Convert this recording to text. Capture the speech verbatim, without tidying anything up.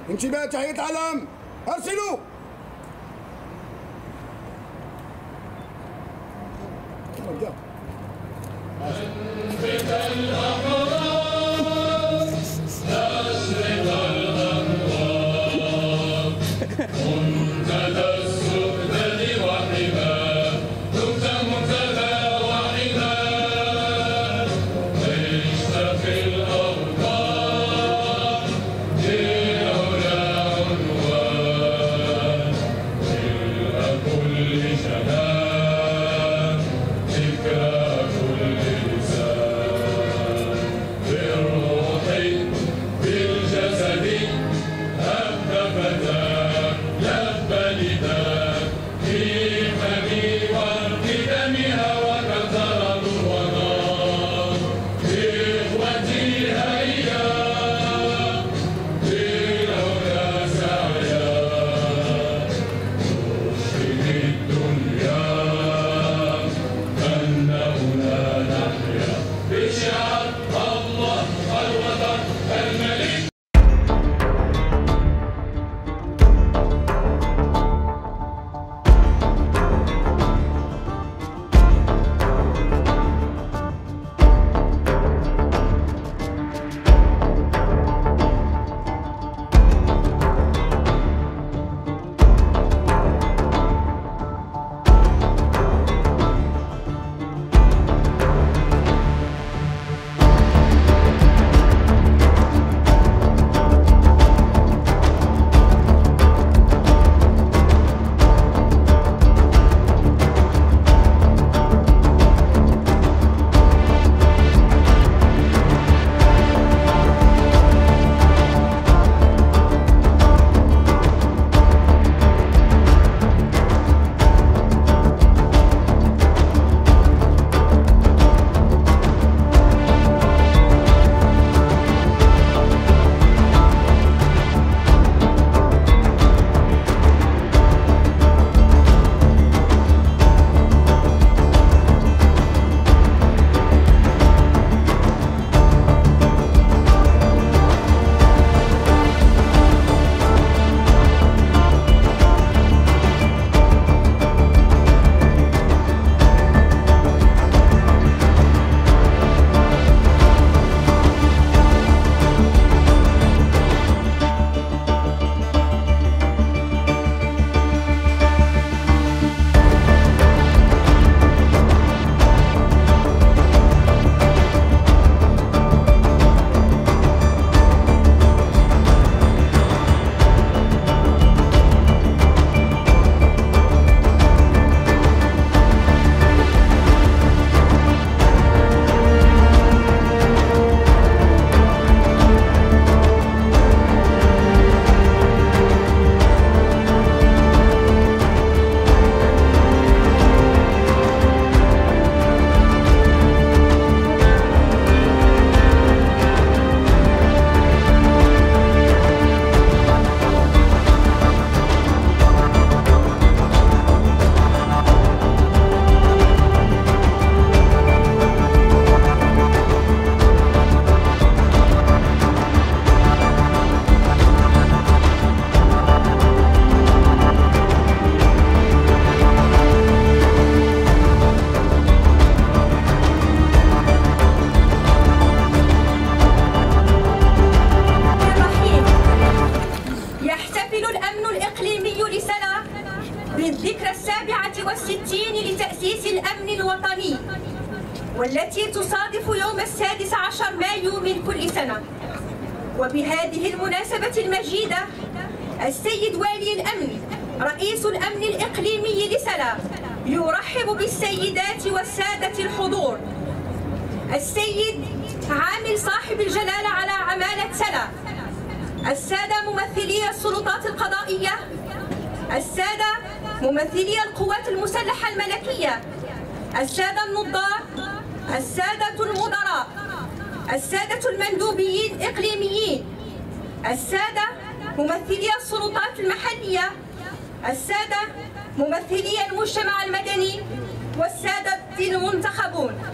انتباه تحية علم، ارسلوا. بالذكرى السابعة والستين لتأسيس الأمن الوطني، والتي تصادف يوم السادس عشر مايو من كل سنة. وبهذه المناسبة المجيدة، السيد والي الأمن رئيس الأمن الإقليمي لسلا يرحب بالسيدات والسادة الحضور، السيد عامل صاحب الجلالة على عمالة سلا، السادة ممثلي السلطات القضائية، السادة ممثلي القوات المسلحة الملكية، السادة النظار، السادة المدراء، السادة المندوبيين الإقليميين، السادة ممثلي السلطات المحلية، السادة ممثلي المجتمع المدني، والسادة المنتخبون.